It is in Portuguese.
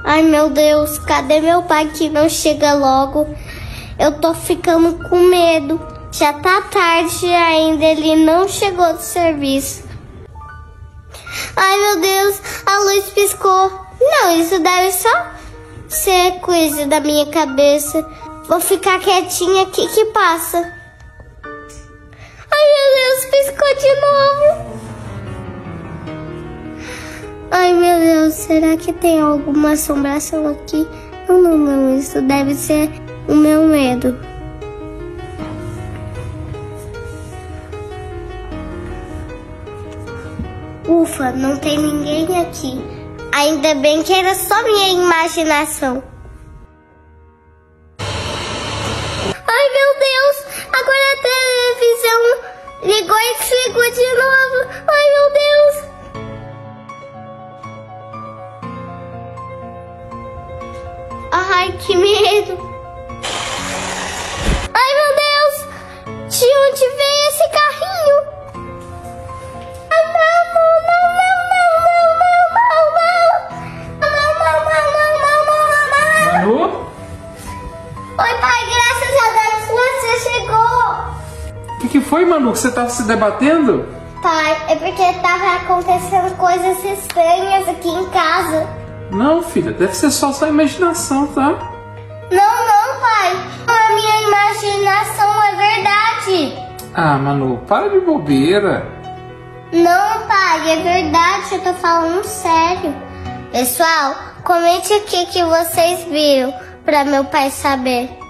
Ai, meu Deus, cadê meu pai que não chega logo? Eu tô ficando com medo. Já tá tarde e ainda ele não chegou do serviço. Ai, meu Deus, a luz piscou. Não, isso deve só ser coisa da minha cabeça. Vou ficar quietinha aqui que passa. Ai, meu Deus, piscou de novo. Ai, meu Deus, será que tem alguma assombração aqui? Não, isso deve ser o meu medo. Ufa, não tem ninguém aqui. Ainda bem que era só minha imaginação. Ai, meu Deus, agora a televisão ligou e desligou de novo. Ai, meu Deus. Ai, que medo. Ai, meu Deus, de onde veio esse carrinho? Manu? Oi, pai, graças a Deus você chegou. O que foi, Manu, que você tá se debatendo? Pai, é porque tava acontecendo coisas estranhas aqui em casa. Não, filha, deve ser só sua imaginação, tá? Não, pai, a minha imaginação é verdade. Ah, Manu, para de bobeira. Não, pai, é verdade, eu tô falando sério. Pessoal, comente aqui que vocês viram, pra meu pai saber.